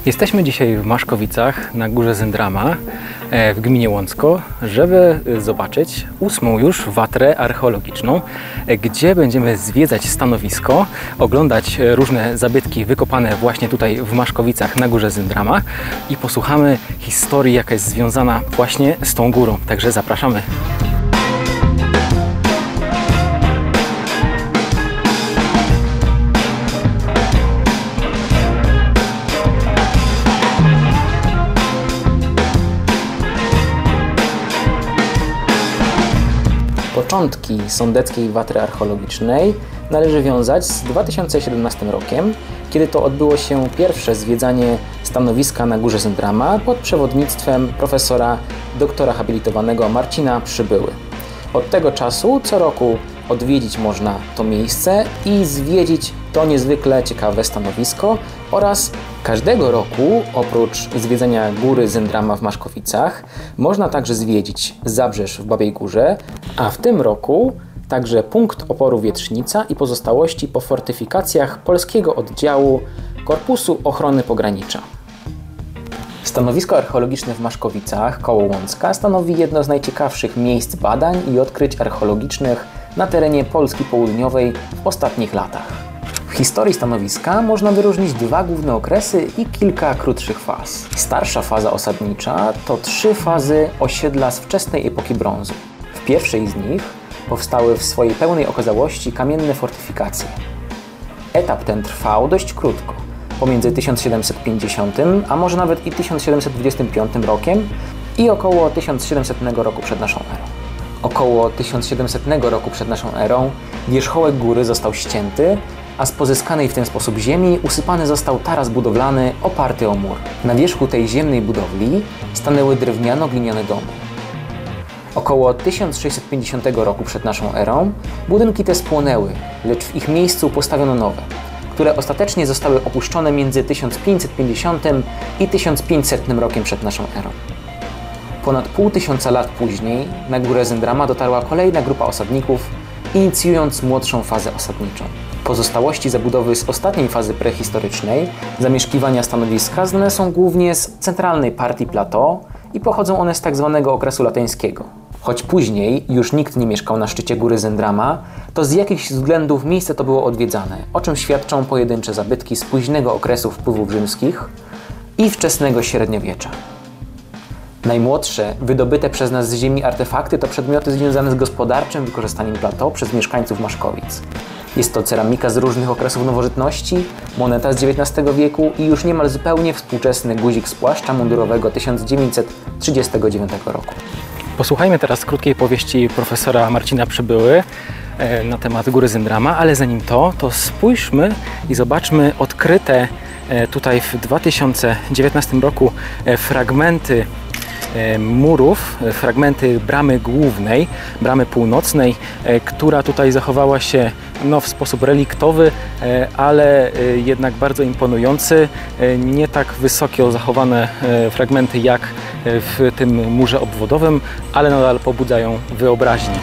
Jesteśmy dzisiaj w Maszkowicach na górze Zendrama w gminie Łącko, żeby zobaczyć 8. już watrę archeologiczną, gdzie będziemy zwiedzać stanowisko, oglądać różne zabytki wykopane właśnie tutaj w Maszkowicach na górze Zendrama i posłuchamy historii, jaka jest związana właśnie z tą górą. Także zapraszamy. Początki sądeckiej watry archeologicznej należy wiązać z 2017 rokiem, kiedy to odbyło się pierwsze zwiedzanie stanowiska na górze Zendrama pod przewodnictwem profesora doktora habilitowanego Marcina Przybyły. Od tego czasu co roku odwiedzić można to miejsce i zwiedzić to niezwykle ciekawe stanowisko oraz każdego roku oprócz zwiedzania góry Zendrama w Maszkowicach można także zwiedzić Zabrzeż w Babiej Górze, a w tym roku także punkt oporu Wietrznica i pozostałości po fortyfikacjach polskiego oddziału Korpusu Ochrony Pogranicza. Stanowisko archeologiczne w Maszkowicach koło Łącka stanowi jedno z najciekawszych miejsc badań i odkryć archeologicznych na terenie Polski Południowej w ostatnich latach. W historii stanowiska można wyróżnić dwa główne okresy i kilka krótszych faz. Starsza faza osadnicza to 3 fazy osiedla z wczesnej epoki brązu. W pierwszej z nich powstały w swojej pełnej okazałości kamienne fortyfikacje. Etap ten trwał dość krótko, pomiędzy 1750, a może nawet i 1725 rokiem i około 1700 roku przed naszą erą. Około 1700 roku przed naszą erą wierzchołek góry został ścięty, a z pozyskanej w ten sposób ziemi usypany został taras budowlany oparty o mur. Na wierzchu tej ziemnej budowli stanęły drewniano-gliniane domy. Około 1650 roku przed naszą erą budynki te spłonęły, lecz w ich miejscu postawiono nowe, które ostatecznie zostały opuszczone między 1550 i 1500 rokiem przed naszą erą. Ponad pół tysiąca lat później na górę Zendrama dotarła kolejna grupa osadników, inicjując młodszą fazę osadniczą. Pozostałości zabudowy z ostatniej fazy prehistorycznej zamieszkiwania stanowiska znane są głównie z centralnej partii plateau i pochodzą one z tzw. okresu lateńskiego. Choć później już nikt nie mieszkał na szczycie góry Zendrama, to z jakichś względów miejsce to było odwiedzane, o czym świadczą pojedyncze zabytki z późnego okresu wpływów rzymskich i wczesnego średniowiecza. Najmłodsze, wydobyte przez nas z ziemi artefakty to przedmioty związane z gospodarczym wykorzystaniem plateau przez mieszkańców Maszkowic. Jest to ceramika z różnych okresów nowożytności, moneta z XIX wieku i już niemal zupełnie współczesny guzik z płaszcza mundurowego 1939 roku. Posłuchajmy teraz krótkiej powieści profesora Marcina Przybyły na temat góry Zendrama, ale zanim to spójrzmy i zobaczmy odkryte tutaj w 2019 roku fragmenty murów, fragmenty bramy głównej, bramy północnej, która tutaj zachowała się w sposób reliktowy, ale jednak bardzo imponujący. Nie tak wysoko zachowane fragmenty jak w tym murze obwodowym, ale nadal pobudzają wyobraźnię.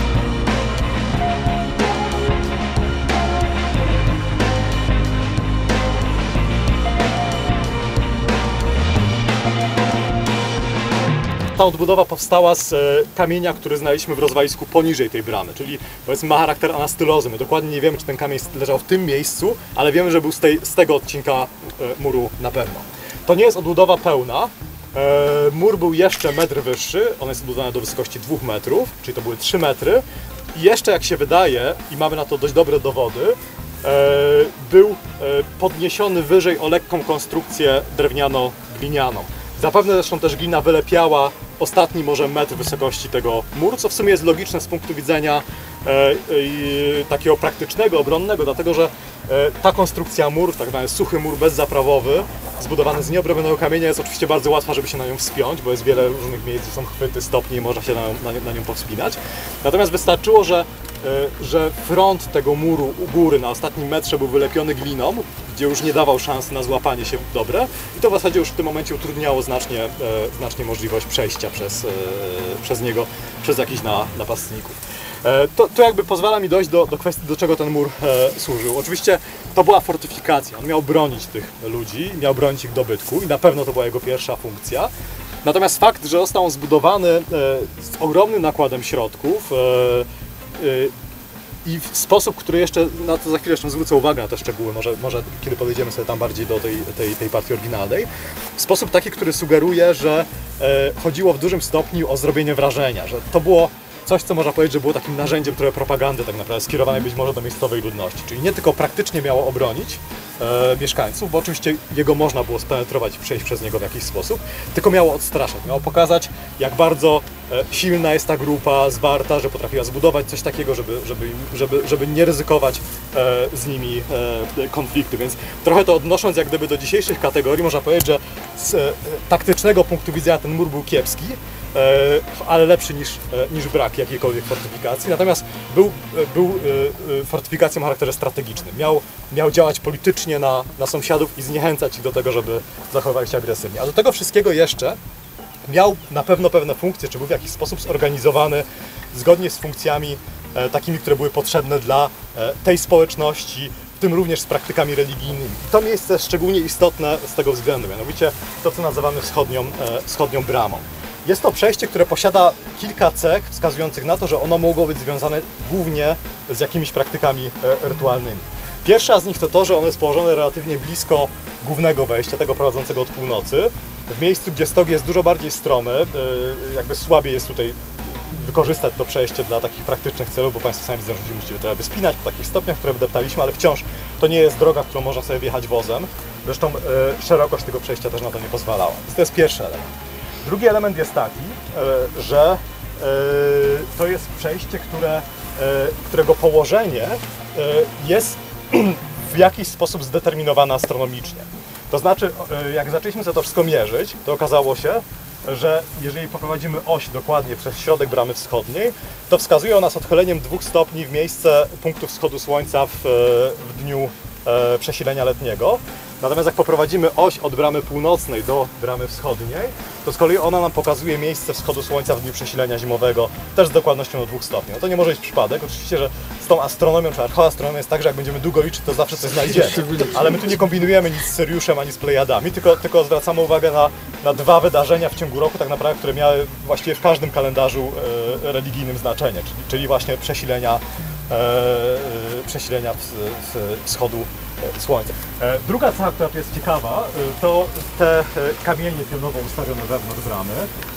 Ta odbudowa powstała z kamienia, który znaleźliśmy w rozwalisku poniżej tej bramy, czyli powiedzmy ma charakter anastylozy. My dokładnie nie wiemy, czy ten kamień leżał w tym miejscu, ale wiemy, że był z tego odcinka muru na pewno. To nie jest odbudowa pełna. Mur był jeszcze metr wyższy, on jest zbudowany do wysokości 2 metrów, czyli to były 3 metry. I jeszcze, jak się wydaje, i mamy na to dość dobre dowody, był podniesiony wyżej o lekką konstrukcję drewniano-glinianą. Zapewne zresztą też glina wylepiała ostatni może metr wysokości tego muru, co w sumie jest logiczne z punktu widzenia takiego praktycznego, obronnego, dlatego że ta konstrukcja murów, tak zwany suchy mur bezzaprawowy, zbudowany z nieobrobionego kamienia, jest oczywiście bardzo łatwa, żeby się na nią wspiąć, bo jest wiele różnych miejsc, gdzie są chwyty, stopnie i można się na nią powspinać. Natomiast wystarczyło, że front tego muru u góry na ostatnim metrze był wylepiony gliną, gdzie już nie dawał szans na złapanie się dobre i to w zasadzie już w tym momencie utrudniało znacznie możliwość przejścia przez niego, przez jakichś napastników. To jakby pozwala mi dojść do kwestii, do czego ten mur służył. Oczywiście to była fortyfikacja, on miał bronić tych ludzi, miał bronić ich dobytku i na pewno to była jego pierwsza funkcja. Natomiast fakt, że został on zbudowany z ogromnym nakładem środków i w sposób, który jeszcze, na to za chwilę jeszcze zwrócę uwagę na te szczegóły, może kiedy podejdziemy sobie tam bardziej do tej partii oryginalnej, w sposób taki, który sugeruje, że chodziło w dużym stopniu o zrobienie wrażenia, że to było coś, co można powiedzieć, że było takim narzędziem trochę propagandy tak naprawdę, skierowanej być może do miejscowej ludności, czyli nie tylko praktycznie miało obronić mieszkańców, bo oczywiście jego można było spenetrować i przejść przez niego w jakiś sposób, tylko miało odstraszać, miało pokazać, jak bardzo silna jest ta grupa, zwarta, że potrafiła zbudować coś takiego, żeby nie ryzykować z nimi konfliktu, więc trochę to odnosząc jak gdyby do dzisiejszych kategorii, można powiedzieć, że z taktycznego punktu widzenia ten mur był kiepski, ale lepszy niż brak jakiejkolwiek fortyfikacji. Natomiast był fortyfikacją o charakterze strategicznym. Miał działać politycznie na sąsiadów i zniechęcać ich do tego, żeby zachowywali się agresywnie. A do tego wszystkiego jeszcze miał na pewno pewne funkcje, czy był w jakiś sposób zorganizowany zgodnie z funkcjami takimi, które były potrzebne dla tej społeczności, w tym również z praktykami religijnymi. To miejsce jest szczególnie istotne z tego względu, mianowicie to, co nazywamy wschodnią bramą. Jest to przejście, które posiada kilka cech wskazujących na to, że ono mogło być związane głównie z jakimiś praktykami rytualnymi. Pierwsza z nich to to, że ono jest położone relatywnie blisko głównego wejścia, tego prowadzącego od północy, w miejscu, gdzie stok jest dużo bardziej stromy, jakby słabiej jest tutaj wykorzystać to przejście dla takich praktycznych celów, bo Państwo sami widzą, że musicie trochę wyspinać po takich stopniach, które wydeptaliśmy, ale wciąż to nie jest droga, którą można sobie wjechać wozem. Zresztą szerokość tego przejścia też na to nie pozwalała. Więc to jest pierwszy element. Drugi element jest taki, że to jest przejście, którego położenie jest w jakiś sposób zdeterminowane astronomicznie. To znaczy, jak zaczęliśmy sobie to wszystko mierzyć, to okazało się, że jeżeli poprowadzimy oś dokładnie przez środek bramy wschodniej, to wskazuje ona z odchyleniem 2 stopni w miejsce punktu wschodu słońca w dniu przesilenia letniego. Natomiast jak poprowadzimy oś od bramy północnej do bramy wschodniej, to z kolei ona nam pokazuje miejsce wschodu słońca w dniu przesilenia zimowego, też z dokładnością do 2 stopni. No to nie może być przypadek, oczywiście, że z tą astronomią czy archeoastronomią jest tak, że jak będziemy długo liczyć, to zawsze coś znajdziemy. Ale my tu nie kombinujemy nic z Syriuszem ani z Plejadami, tylko zwracamy uwagę na 2 wydarzenia w ciągu roku, tak naprawdę, które miały właściwie w każdym kalendarzu religijnym znaczenie, czyli właśnie przesilenia wschodu słońca. Druga cecha, która tu jest ciekawa, to te kamienie pionowo ustawione wewnątrz bramy.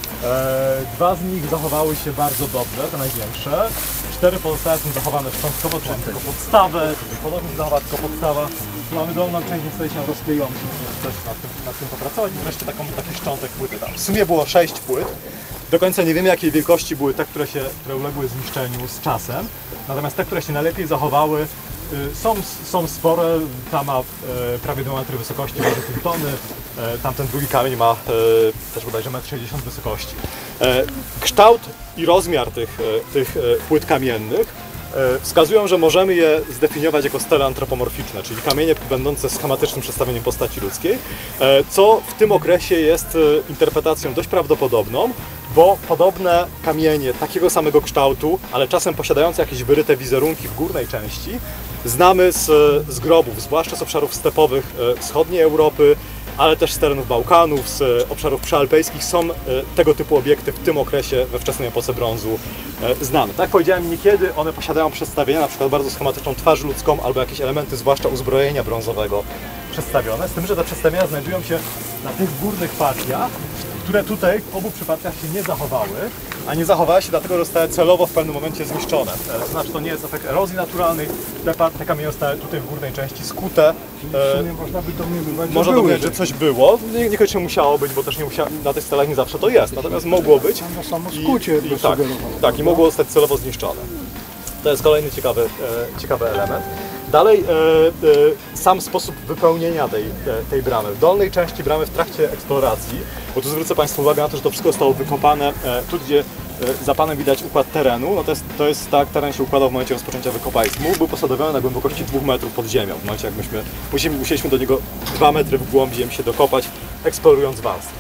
2 z nich zachowały się bardzo dobrze, te największe. 4 pozostałe są zachowane szczątkowo, czyli tylko podstawę. Podobnie zachowała tylko podstawa. Tu mamy dolną część, niestety się rozkleiła, musimy też nad tym popracować. I wreszcie taki szczątek płyty tam. W sumie było 6 płyt. Do końca nie wiemy, jakiej wielkości były te, które uległy zniszczeniu z czasem. Natomiast te, które się najlepiej zachowały, są spore. Ta ma prawie 2 metry wysokości, waży pół tony. Tamten drugi kamień ma też bodajże 1,60 m wysokości. Kształt i rozmiar tych płyt kamiennych wskazują, że możemy je zdefiniować jako stele antropomorficzne, czyli kamienie będące schematycznym przedstawieniem postaci ludzkiej, co w tym okresie jest interpretacją dość prawdopodobną, bo podobne kamienie takiego samego kształtu, ale czasem posiadające jakieś wyryte wizerunki w górnej części, znamy z grobów, zwłaszcza z obszarów stepowych wschodniej Europy, ale też z terenów Bałkanów, z obszarów przyalpejskich. Są tego typu obiekty w tym okresie, we wczesnej epoce brązu, znane. Tak jak powiedziałem, niekiedy one posiadają przedstawienia, na przykład bardzo schematyczną twarz ludzką, albo jakieś elementy, zwłaszcza uzbrojenia brązowego przedstawione, z tym, że te przedstawienia znajdują się na tych górnych partiach, które tutaj w obu przypadkach się nie zachowały, a nie zachowały się dlatego, że zostały celowo w pewnym momencie zniszczone. To znaczy, to nie jest efekt erozji naturalnej, te kamienie zostały tutaj w górnej części skute. Można by domniemywać, można domniemywać, że coś było. Niekoniecznie musiało być, bo też nie na tych celach nie zawsze to jest, natomiast mogło być. Samo skucie tak, i mogło zostać celowo zniszczone. To jest kolejny ciekawy element. Dalej, sam sposób wypełnienia tej bramy. W dolnej części bramy w trakcie eksploracji, bo tu zwrócę Państwu uwagę na to, że to wszystko zostało wykopane tu, gdzie za panem widać układ terenu, no to jest tak, teren się układał w momencie rozpoczęcia wykopalisk. Mur był posadowiony na głębokości 2 metrów pod ziemią, w momencie jak musieliśmy do niego 2 metry w głąb ziemi się dokopać, eksplorując warstwy. Więc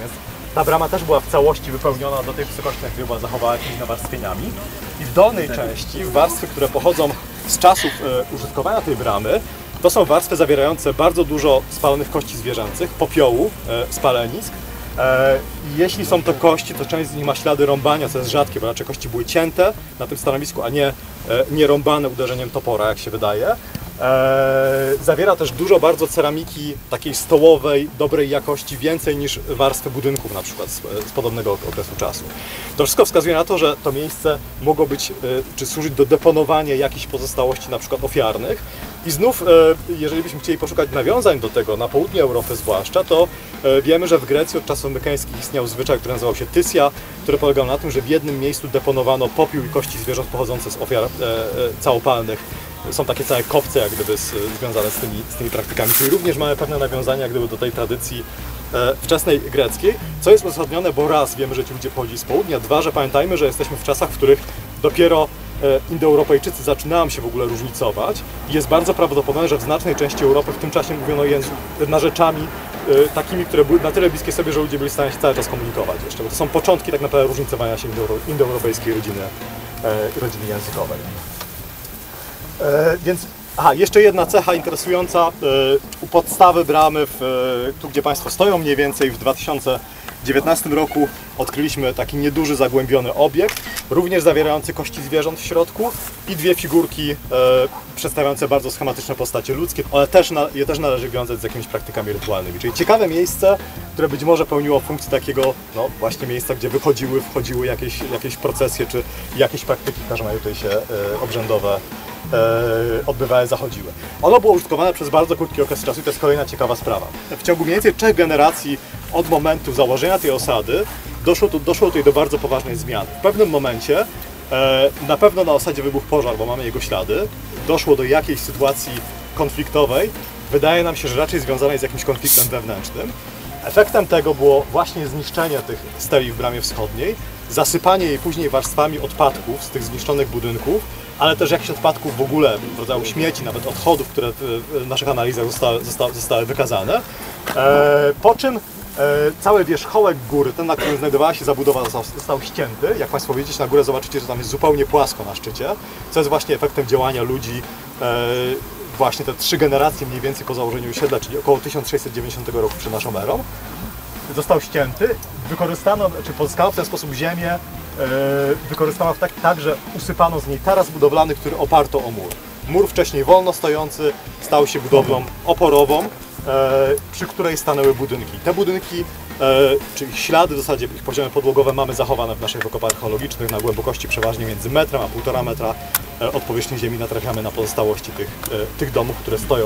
ta brama też była w całości wypełniona do tej wysokości, na której była zachowana jakimiś nawarstwieniami. I w dolnej części warstwy, które pochodzą z czasów użytkowania tej bramy, to są warstwy zawierające bardzo dużo spalonych kości zwierzęcych, popiołu, spalenisk. Jeśli są to kości, to część z nich ma ślady rąbania, co jest rzadkie, bo raczej kości były cięte na tym stanowisku, a nie rąbane uderzeniem topora, jak się wydaje. Zawiera też dużo bardzo ceramiki takiej stołowej, dobrej jakości, więcej niż warstwy budynków na przykład z podobnego okresu czasu. To wszystko wskazuje na to, że to miejsce mogło być, czy służyć do deponowania jakichś pozostałości na przykład ofiarnych. I znów, jeżeli byśmy chcieli poszukać nawiązań do tego, na południu Europy zwłaszcza, to wiemy, że w Grecji od czasów mykeńskich istniał zwyczaj, który nazywał się tysja, który polegał na tym, że w jednym miejscu deponowano popiół i kości zwierząt pochodzące z ofiar całopalnych. Są takie całe kopce jak gdyby związane z tymi praktykami, czyli również mamy pewne nawiązania jak gdyby do tej tradycji wczesnej greckiej, co jest uzasadnione, bo raz wiemy, że ci ludzie pochodzili z południa, dwa, że pamiętajmy, że jesteśmy w czasach, w których dopiero Indoeuropejczycy zaczynają się w ogóle różnicować i jest bardzo prawdopodobne, że w znacznej części Europy w tym czasie mówiono narzeczami takimi, które były na tyle bliskie sobie, że ludzie byli w stanie się cały czas komunikować jeszcze, bo to są początki tak naprawdę różnicowania się indoeuropejskiej rodziny językowej. Więc jeszcze jedna cecha interesująca. U podstawy bramy, tu gdzie Państwo stoją mniej więcej w 2019 roku odkryliśmy taki nieduży, zagłębiony obiekt, również zawierający kości zwierząt w środku i dwie figurki przedstawiające bardzo schematyczne postacie ludzkie, ale je też należy wiązać z jakimiś praktykami rytualnymi. Czyli ciekawe miejsce, które być może pełniło funkcję takiego właśnie miejsca, gdzie wchodziły jakieś procesje czy jakieś praktyki, w każdym razie tutaj się obrzędowe odbywały, zachodziły. Ono było użytkowane przez bardzo krótki okres czasu i to jest kolejna ciekawa sprawa. W ciągu mniej więcej 3 generacji od momentu założenia tej osady doszło tutaj do bardzo poważnej zmiany. W pewnym momencie, na pewno na osadzie wybuchł pożar, bo mamy jego ślady, doszło do jakiejś sytuacji konfliktowej, wydaje nam się, że raczej związanej z jakimś konfliktem wewnętrznym. Efektem tego było właśnie zniszczenie tych steli w bramie wschodniej, zasypanie jej później warstwami odpadków z tych zniszczonych budynków, ale też jakichś odpadków w ogóle, w rodzaju śmieci, nawet odchodów, które w naszych analizach zostały wykazane. Po czym cały wierzchołek góry, ten, na którym znajdowała się zabudowa, został ścięty. Jak Państwo widzicie, na górę zobaczycie, że tam jest zupełnie płasko na szczycie, co jest właśnie efektem działania ludzi właśnie te 3 generacje mniej więcej po założeniu osiedla, czyli około 1690 roku przed naszą erą. Został ścięty, pozyskano w ten sposób ziemię, wykorzystano tak, że usypano z niej taras budowlany, który oparto o mur. Mur wcześniej wolno stojący stał się budowlą oporową, przy której stanęły budynki. Te budynki, czyli ślady w zasadzie, ich poziomy podłogowe mamy zachowane w naszych wykopach archeologicznych na głębokości przeważnie między metrem a 1,5 metra od powierzchni ziemi natrafiamy na pozostałości tych domów, które stoją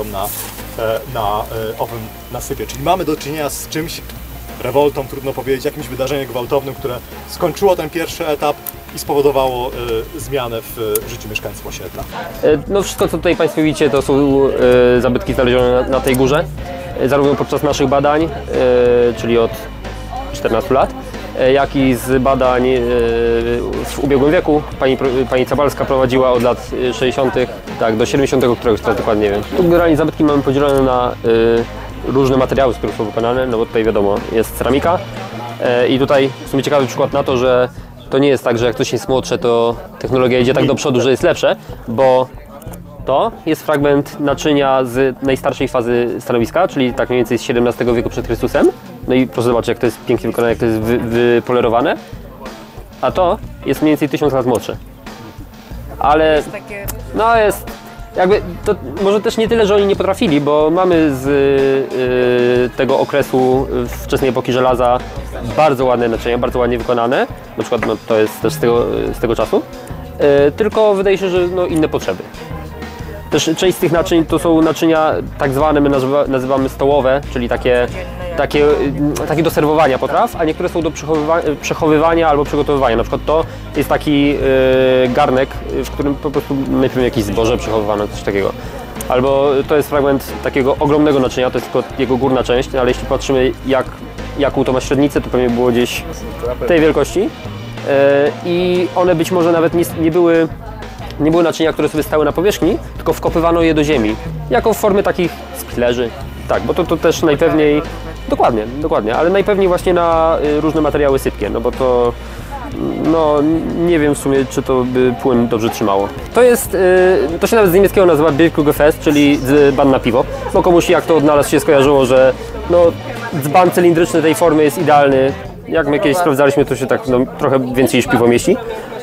na owym nasypie. Czyli mamy do czynienia z czymś, rewoltą, trudno powiedzieć, jakimś wydarzeniem gwałtownym, które skończyło ten pierwszy etap i spowodowało zmianę w życiu mieszkańców osiedla. No wszystko, co tutaj Państwo widzicie, to są zabytki znalezione na tej górze, zarówno podczas naszych badań, czyli od 14 lat, jak i z badań w ubiegłym wieku. Pani Cabalska prowadziła od lat 60. tak, do 70. któregoś teraz dokładnie nie wiem. Tu generalnie zabytki mamy podzielone na różne materiały, z których są wykonane, no bo tutaj wiadomo, jest ceramika i tutaj w sumie ciekawy przykład na to, że to nie jest tak, że jak coś jest młodsze, to technologia idzie tak do przodu, że jest lepsze, bo to jest fragment naczynia z najstarszej fazy stanowiska, czyli tak mniej więcej z XVII wieku przed Chrystusem. No i proszę zobaczyć, jak to jest pięknie wykonane, jak to jest wypolerowane. A to jest mniej więcej 1000 lat młodsze. Ale no jest jakby, to może też nie tyle, że oni nie potrafili, bo mamy z tego okresu wczesnej epoki żelaza bardzo ładne naczynia, bardzo ładnie wykonane. Na przykład no, to jest też z tego czasu. Tylko wydaje się, że no, inne potrzeby. Też część z tych naczyń to są naczynia tak zwane, my nazywamy stołowe, czyli takie do serwowania potraw, a niektóre są do przechowywania albo przygotowywania. Na przykład to jest taki garnek, w którym po prostu najpierw jakieś zboże przechowywane, coś takiego. Albo to jest fragment takiego ogromnego naczynia, to jest tylko jego górna część, ale jeśli patrzymy jaką to ma średnicę, to pewnie było gdzieś tej wielkości. I one być może nawet nie były naczynia, które sobie stały na powierzchni, tylko wkopywano je do ziemi, jako w formie takich spilerzy. Tak, bo to też najpewniej Dokładnie, dokładnie, ale najpewniej właśnie na różne materiały sypkie, no bo to no nie wiem w sumie, czy to by płyn dobrze trzymało. To jest, to się nawet z niemieckiego nazywa Bierkugefest, czyli dzban na piwo, bo komuś jak to odnalazł się skojarzyło, że no dzban cylindryczny tej formy jest idealny. Jak my kiedyś sprawdzaliśmy, to się tak no, trochę więcej niż piwo mieści.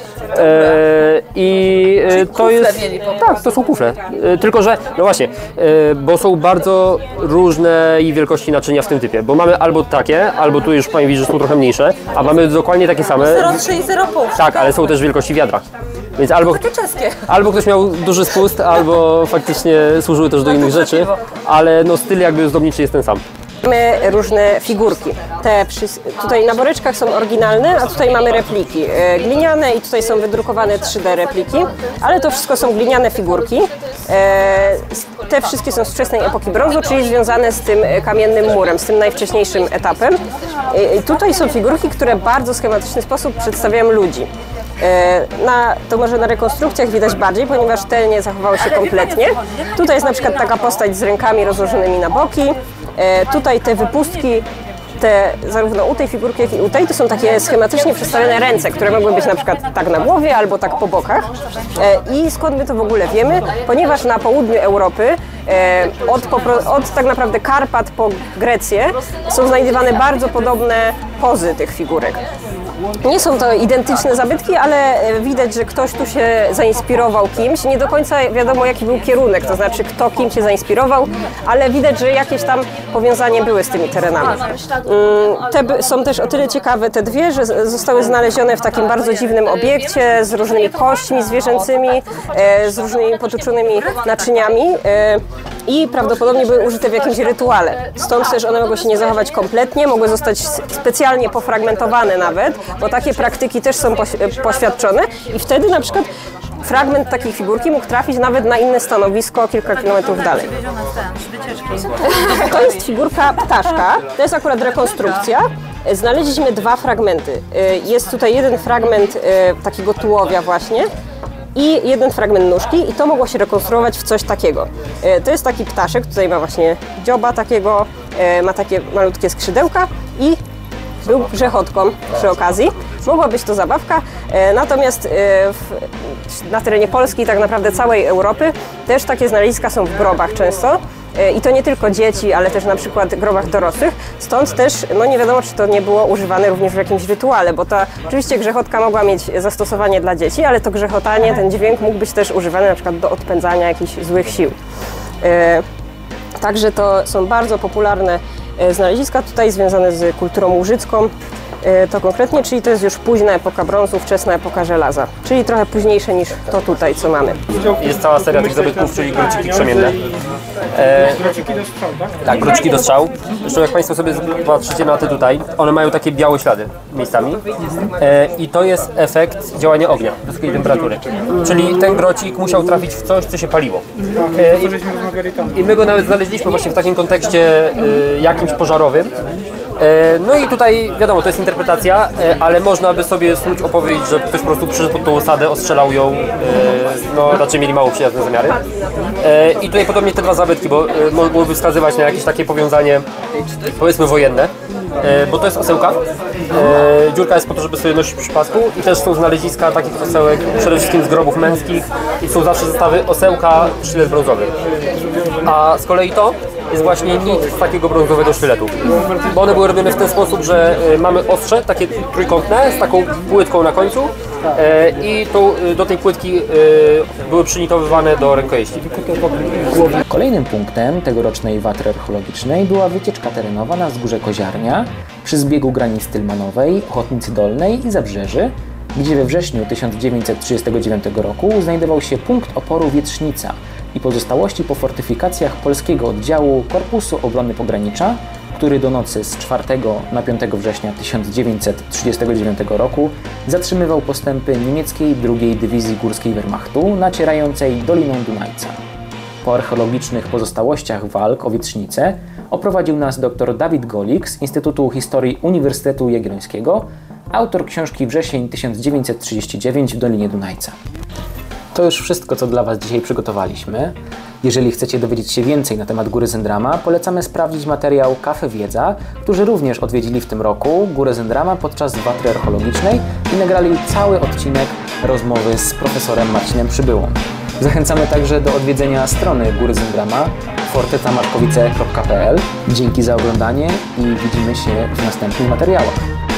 To jest. Tak, to są kufle. Tylko że, no właśnie, bo są bardzo różnej wielkości naczynia w tym typie. Bo mamy albo takie, albo tu już pani widzi, że są trochę mniejsze, a mamy dokładnie takie same. 0,3 i 0,5. Tak, ale są też wielkości wiadra. Więc albo ktoś miał duży spust, albo faktycznie służyły też do innych rzeczy, ale no styl jakby zdobniczy jest ten sam. Mamy różne figurki. Tutaj na woreczkach są oryginalne, a tutaj mamy repliki gliniane i tutaj są wydrukowane 3D repliki, ale to wszystko są gliniane figurki. Te wszystkie są z wczesnej epoki brązu, czyli związane z tym kamiennym murem, z tym najwcześniejszym etapem. I tutaj są figurki, które w bardzo schematyczny sposób przedstawiają ludzi. To może na rekonstrukcjach widać bardziej, ponieważ te nie zachowały się kompletnie. Tutaj jest na przykład taka postać z rękami rozłożonymi na boki. Tutaj te wypustki, zarówno u tej figurki, jak i u tej, to są takie schematycznie przedstawione ręce, które mogły być na przykład tak na głowie albo tak po bokach. I skąd my to w ogóle wiemy? Ponieważ na południu Europy, od tak naprawdę Karpat po Grecję, są znajdywane bardzo podobne pozy tych figurek. Nie są to identyczne zabytki, ale widać, że ktoś tu się zainspirował kimś. Nie do końca wiadomo, jaki był kierunek, to znaczy kto kim się zainspirował, ale widać, że jakieś tam powiązanie były z tymi terenami. Te są też o tyle ciekawe, te dwie, że zostały znalezione w takim bardzo dziwnym obiekcie z różnymi kośćmi zwierzęcymi, z różnymi potłuczonymi naczyniami i prawdopodobnie były użyte w jakimś rytuale. Stąd też one mogły się nie zachować kompletnie, mogły zostać specjalnie pofragmentowane nawet, bo takie praktyki też są poświadczone i wtedy na przykład fragment takiej figurki mógł trafić nawet na inne stanowisko kilka kilometrów dalej. To jest figurka ptaszka, to jest akurat rekonstrukcja. Znaleźliśmy dwa fragmenty. Jest tutaj jeden fragment takiego tułowia właśnie i jeden fragment nóżki i to mogło się rekonstruować w coś takiego. To jest taki ptaszek, tutaj ma właśnie dzioba takiego, ma takie malutkie skrzydełka i był grzechotką przy okazji. Mogła być to zabawka, natomiast na terenie Polski i tak naprawdę całej Europy też takie znaleziska są w grobach często. I to nie tylko dzieci, ale też na przykład grobach dorosłych. Stąd też no nie wiadomo, czy to nie było używane również w jakimś rytuale, bo ta oczywiście grzechotka mogła mieć zastosowanie dla dzieci, ale to grzechotanie, ten dźwięk mógł być też używany na przykład do odpędzania jakichś złych sił. Także to są bardzo popularne znaleziska tutaj związane z kulturą łużycką. To konkretnie, czyli to jest już późna epoka brązu, wczesna epoka żelaza, czyli trochę późniejsze niż to tutaj, co mamy. Jest cała seria tych zabytków, czyli gruciki krzemienne. Grociki do strzał, tak? Tak, gruciki do strzał. Zresztą jak Państwo sobie patrzycie na te tutaj, one mają takie białe ślady miejscami. I to jest efekt działania ognia, wysokiej temperatury. Czyli ten grocik musiał trafić w coś, co się paliło. I my go nawet znaleźliśmy właśnie w takim kontekście jakimś pożarowym. No i tutaj wiadomo, to jest interpretacja, ale można by sobie snuć opowieść, że ktoś po prostu przyszedł pod tą osadę, ostrzelał ją, no raczej mieli mało przyjazne zamiary. I tutaj podobnie te dwa zabytki, bo mogłyby wskazywać na jakieś takie powiązanie, powiedzmy wojenne, bo to jest osełka. Dziurka jest po to, żeby sobie nosić przy pasku i też są znaleziska takich osełek, przede wszystkim z grobów męskich i są zawsze zestawy osełka, sztylet brązowy. A z kolei to jest właśnie nic z takiego brązowego sztyletu, bo one były robione w ten sposób, że mamy ostrze, takie trójkątne, z taką płytką na końcu i do tej płytki były przynitowywane do rękojeści. Kolejnym punktem tegorocznej watry archeologicznej była wycieczka terenowa na wzgórze Koziarnia przy zbiegu granic Tylmanowej, Ochotnicy Dolnej i Zabrzeży, gdzie we wrześniu 1939 roku znajdował się punkt oporu Wietrznica i pozostałości po fortyfikacjach polskiego oddziału Korpusu Obrony Pogranicza, który do nocy z 4 na 5 września 1939 roku zatrzymywał postępy niemieckiej II Dywizji Górskiej Wehrmachtu nacierającej Doliną Dunajca. Po archeologicznych pozostałościach walk o Wietrznicę oprowadził nas dr Dawid Golik z Instytutu Historii Uniwersytetu Jagiellońskiego, autor książki Wrzesień 1939 w Dolinie Dunajca. To już wszystko, co dla Was dzisiaj przygotowaliśmy. Jeżeli chcecie dowiedzieć się więcej na temat Góry Zendrama, polecamy sprawdzić materiał Cafe Wiedza, którzy również odwiedzili w tym roku Górę Zendrama podczas watry archeologicznej i nagrali cały odcinek rozmowy z profesorem Marcinem Przybyłą. Zachęcamy także do odwiedzenia strony Góry Zendrama fortetamarkowice.pl. Dzięki za oglądanie i widzimy się w następnych materiałach.